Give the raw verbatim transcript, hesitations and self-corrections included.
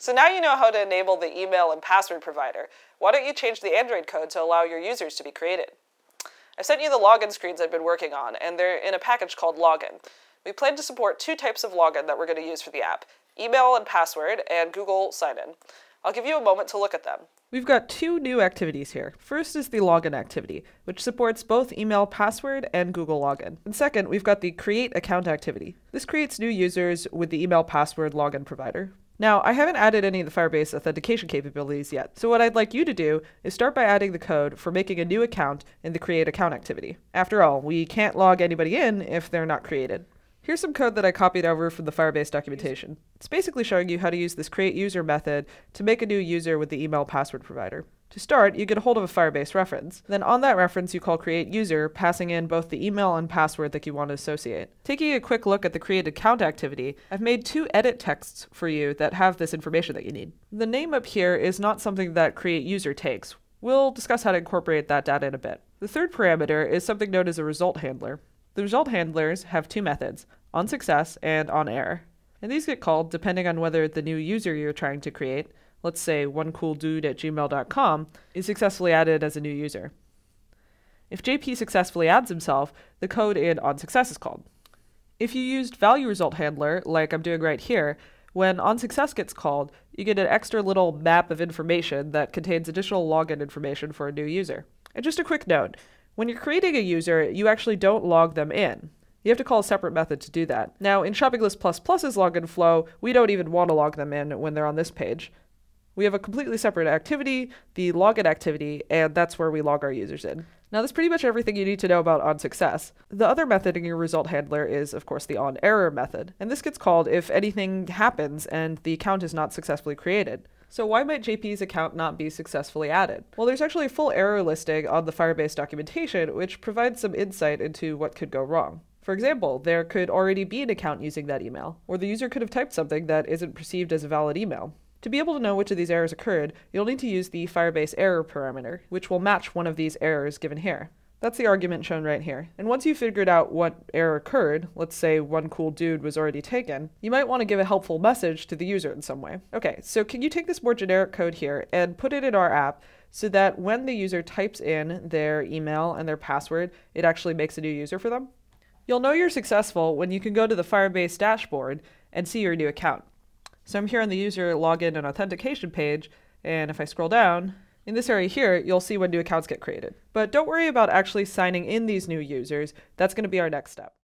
So now you know how to enable the email and password provider. Why don't you change the Android code to allow your users to be created? I've sent you the login screens I've been working on, and they're in a package called Login. We plan to support two types of login that we're going to use for the app: email and password, and Google Sign-In. I'll give you a moment to look at them. We've got two new activities here. First is the login activity, which supports both email password and Google Login. And second, we've got the create account activity. This creates new users with the email password login provider. Now, I haven't added any of the Firebase authentication capabilities yet, so what I'd like you to do is start by adding the code for making a new account in the create account activity. After all, we can't log anybody in if they're not created. Here's some code that I copied over from the Firebase documentation. It's basically showing you how to use this create user method to make a new user with the email password provider. To start, you get a hold of a Firebase reference. Then on that reference, you call create user, passing in both the email and password that you want to associate. Taking a quick look at the create account activity, I've made two edit texts for you that have this information that you need. The name up here is not something that create user takes. We'll discuss how to incorporate that data in a bit. The third parameter is something known as a result handler. The result handlers have two methods, onSuccess and Onerror. And these get called depending on whether the new user you're trying to create, let's say one cool dude at gmail dot com, is successfully added as a new user. If J P successfully adds himself, the code in onSuccess is called. If you used value result handler, like I'm doing right here, when onSuccess gets called, you get an extra little map of information that contains additional login information for a new user. And just a quick note, when you're creating a user, you actually don't log them in. You have to call a separate method to do that. Now, in Shopping List plus plus's login flow, we don't even want to log them in when they're on this page. We have a completely separate activity, the login activity, and that's where we log our users in. Now, that's pretty much everything you need to know about onSuccess. The other method in your result handler is, of course, the onError method, and this gets called if anything happens and the account is not successfully created. So why might J P's account not be successfully added? Well, there's actually a full error listing on the Firebase documentation, which provides some insight into what could go wrong. For example, there could already be an account using that email, or the user could have typed something that isn't perceived as a valid email. To be able to know which of these errors occurred, you'll need to use the Firebase error parameter, which will match one of these errors given here. That's the argument shown right here. And once you've figured out what error occurred, let's say one cool dude was already taken, you might want to give a helpful message to the user in some way. Okay, so can you take this more generic code here and put it in our app so that when the user types in their email and their password, it actually makes a new user for them? You'll know you're successful when you can go to the Firebase Dashboard and see your new account. So I'm here on the user login and authentication page, and if I scroll down, in this area here, you'll see when new accounts get created. But don't worry about actually signing in these new users. That's going to be our next step.